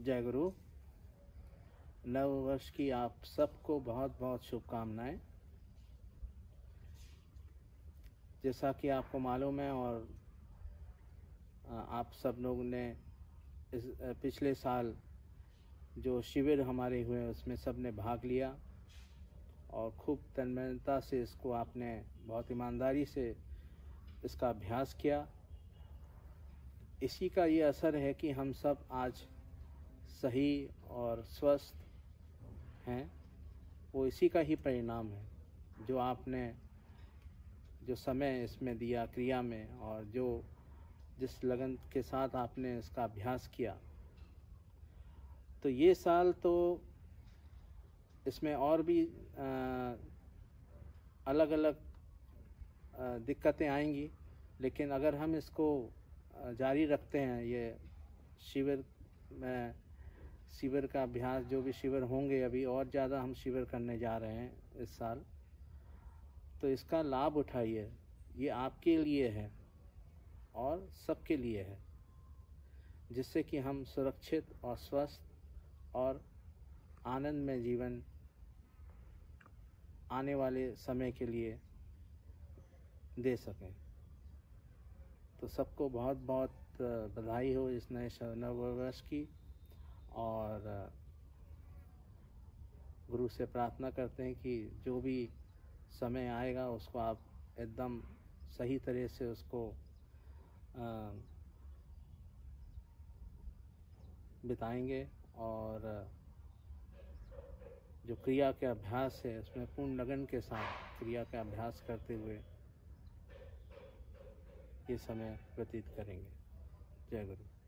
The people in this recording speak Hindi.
जय गुरु। नव वर्ष की आप सबको बहुत बहुत शुभकामनाएं। जैसा कि आपको मालूम है और आप सब लोगों ने इस पिछले साल जो शिविर हमारे हुए उसमें सब ने भाग लिया और खूब तन्मयता से इसको आपने बहुत ईमानदारी से इसका अभ्यास किया। इसी का ये असर है कि हम सब आज सही और स्वस्थ हैं। वो इसी का ही परिणाम है जो आपने जो समय इसमें दिया क्रिया में और जो जिस लगन के साथ आपने इसका अभ्यास किया। तो ये साल तो इसमें और भी अलग अलग दिक्कतें आएंगी, लेकिन अगर हम इसको जारी रखते हैं, ये शिविर का अभ्यास, जो भी शिविर होंगे, अभी और ज़्यादा हम शिविर करने जा रहे हैं इस साल, तो इसका लाभ उठाइए। ये आपके लिए है और सबके लिए है, जिससे कि हम सुरक्षित और स्वस्थ और आनंद में जीवन आने वाले समय के लिए दे सकें। तो सबको बहुत बहुत बधाई हो इस नए नववर्ष की, और गुरु से प्रार्थना करते हैं कि जो भी समय आएगा उसको आप एकदम सही तरह से उसको बिताएंगे और जो क्रिया के अभ्यास है उसमें पूर्ण लगन के साथ क्रिया का अभ्यास करते हुए ये समय व्यतीत करेंगे। जय गुरु।